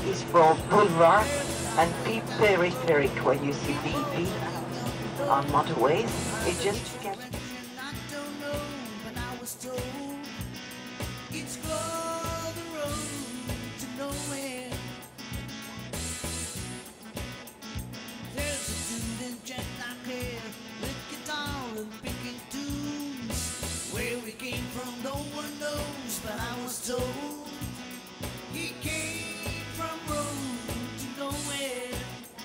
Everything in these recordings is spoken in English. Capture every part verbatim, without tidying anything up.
is for boulevard and be peripheric when you see B B on motorways. It just to catch. It's called the road to nowhere. There's a dude in jet-black hair with guitar and picking tunes. Where we came from, no one knows, but I was told he came from road to nowhere.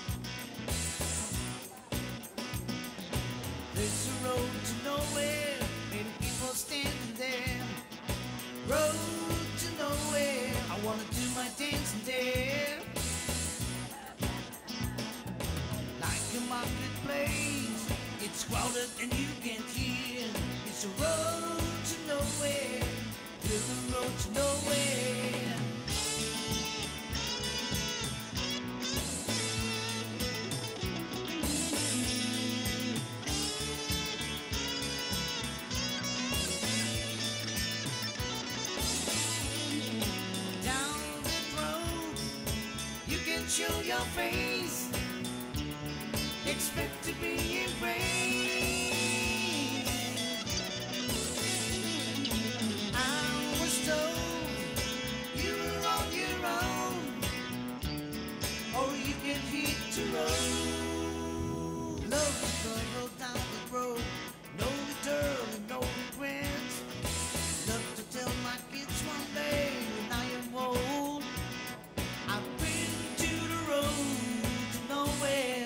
There's a road to nowhere, many people standing there. Road to nowhere, I wanna do my dancing there. Like a marketplace, it's crowded and you can't hear. It's a road to nowhere, to the road to nowhere. Show your face, expect to be embraced. I was told you were on your own, or you can hit the road. Love is gonna down the road, no return and no regrets. Love to tell my kids one day when I am old, I've been to nowhere.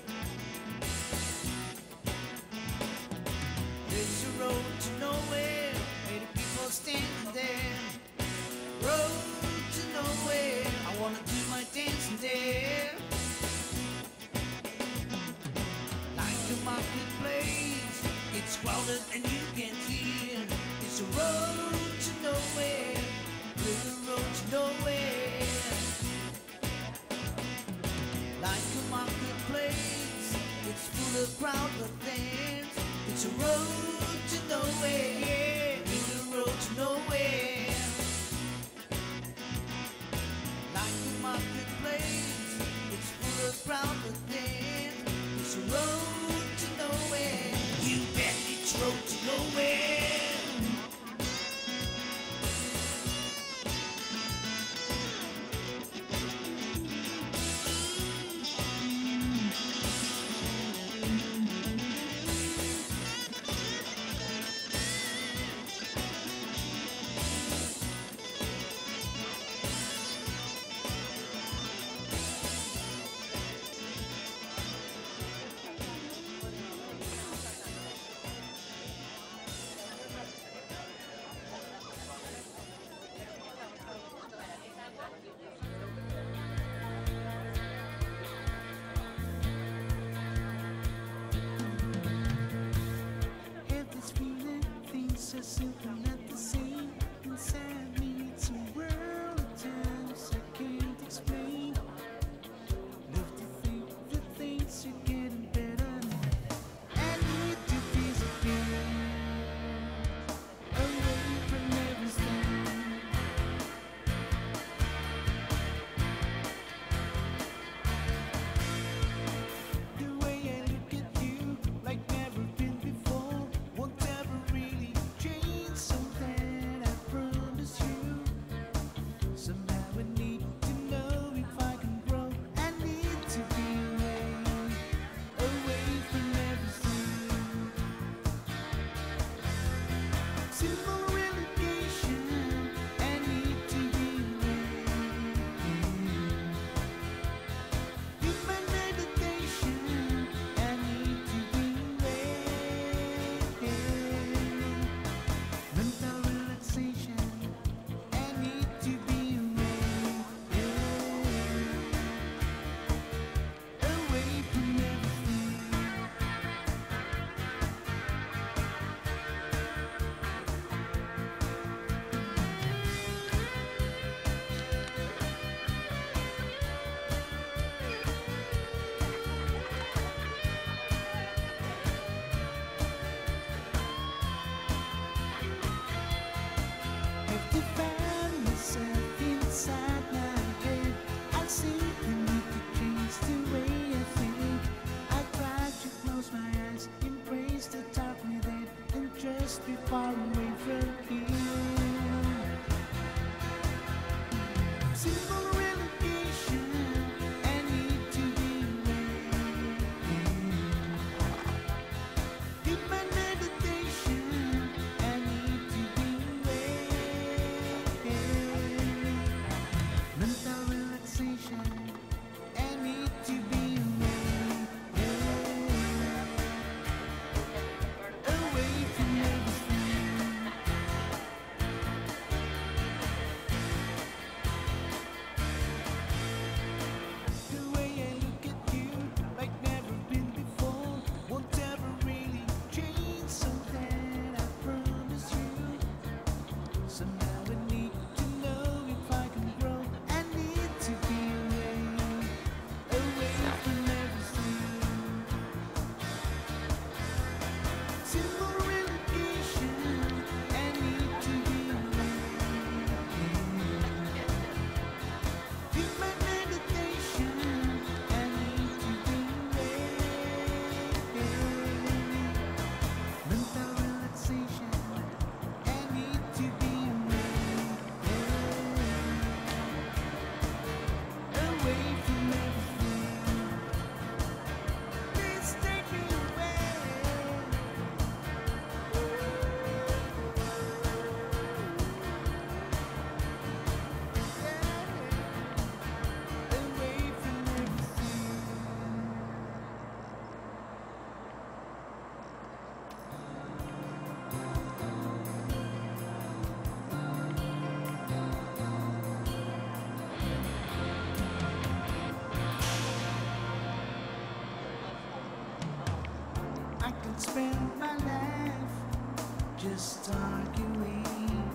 There's a road to nowhere, many people standing there. Road to nowhere, I wanna do my dancing there. Like a marketplace, it's crowded and you can't hear. It's a road to nowhere, little road to nowhere. Like a marketplace, it's full of crowded things. It's a road to nowhere, it's a road to nowhere. Like a marketplace, it's full of crowded things. It's a road to nowhere. You bet it's road to nowhere. must be far away from here. Simple relegation, I need to be away. Deep my meditation, I need to be away. Mental relaxation, I need to be away. Away from everything. The way I look at you, like never been before, won't ever really change. So that I promise you. Somehow I need to know if I can grow. I need to be away, away from everything. Simple relegation, I need to be away. Deep my meditation, I need to be away. Mental relaxation, I need to be away. Away from everything. Please take me away. Away from everything. I could spend my life just arguing.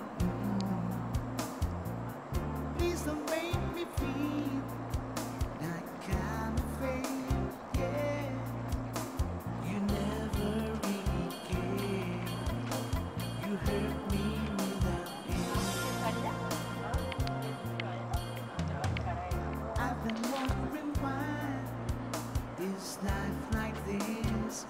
Please don't make me feel that kind of pain. Yeah, you never really cared. You hurt me without pain. I've been wondering why is life like this?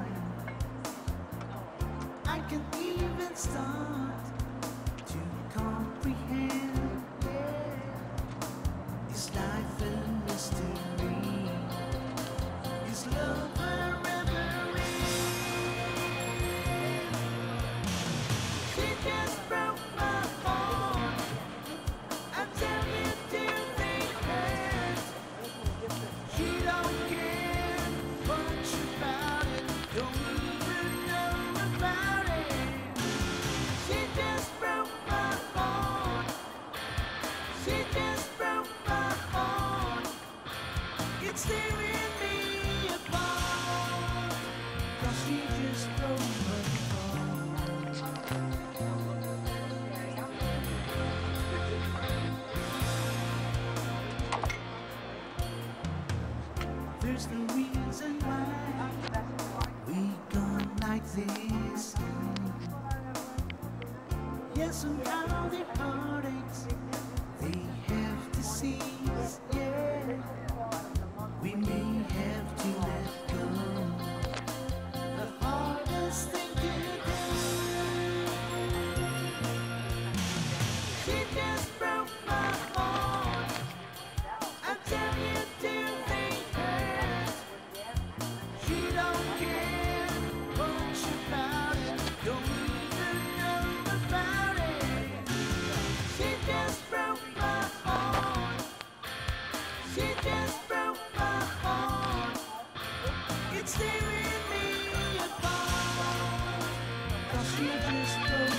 I can't even start to comprehend. Yeah. Is life a mystery? Is love a reverie? She just broke my heart. I tell you to think hurt. She don't care much about it. Don't even know about it. She just broke my heart. She just broke my heart. It's tearing me apart. 'Cause she just broke my heart. There's no reason why we gone like this. Yes, somehow the heartaches they have to cease. Yeah, we may have to let go. The hardest thing to do. She just broke my heart. I tell you to think hurt. She don't care much about it. Don't even know about it. She just broke my heart. She just broke my heart. It's tearing me apart. 'Cause she just broke